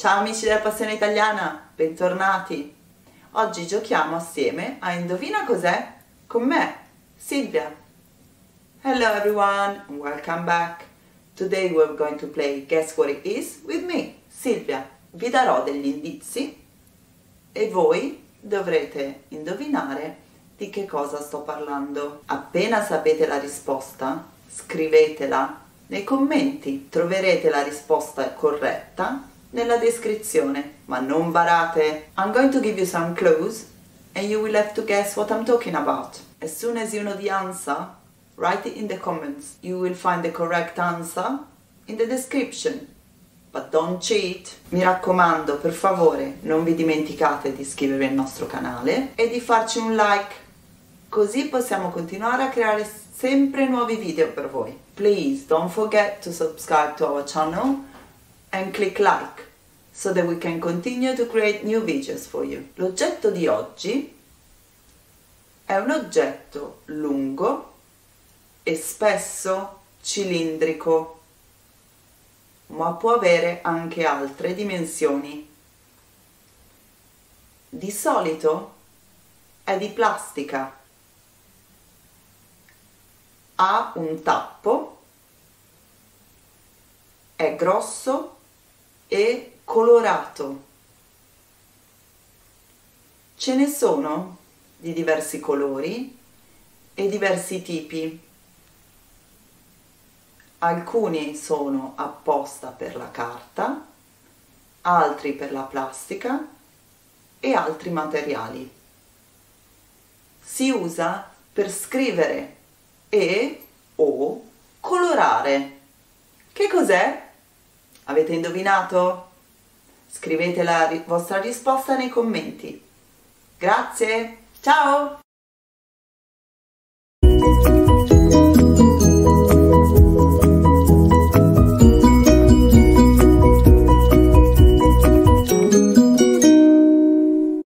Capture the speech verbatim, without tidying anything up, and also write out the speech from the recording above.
Ciao amici della Passione Italiana, bentornati! Oggi giochiamo assieme a Indovina cos'è? Con me, Silvia. Hello everyone and welcome back. Today we're going to play Guess What It Is with me, Silvia. Vi darò degli indizi e voi dovrete indovinare di che cosa sto parlando. Appena sapete la risposta, scrivetela nei commenti. Troverete la risposta corretta nella descrizione, ma non barate. I'm going to give you some clues and you will have to guess what I'm talking about. As soon as you know the answer, write it in the comments. You will find the correct answer in the description. But don't cheat. Mi raccomando, per favore, non vi dimenticate di iscrivervi al nostro canale e di farci un like, così possiamo continuare a creare sempre nuovi video per voi. Please don't forget to subscribe to our channel and click like so that we can continue to create new videos for you. L'oggetto di oggi è un oggetto lungo e spesso cilindrico, ma può avere anche altre dimensioni. Di solito è di plastica, ha un tappo, è grosso e colorato. Ce ne sono di diversi colori e diversi tipi. Alcuni sono apposta per la carta, altri per la plastica e altri materiali. Si usa per scrivere e o colorare. Che cos'è? Avete indovinato? Scrivete la ri- vostra risposta nei commenti. Grazie, ciao!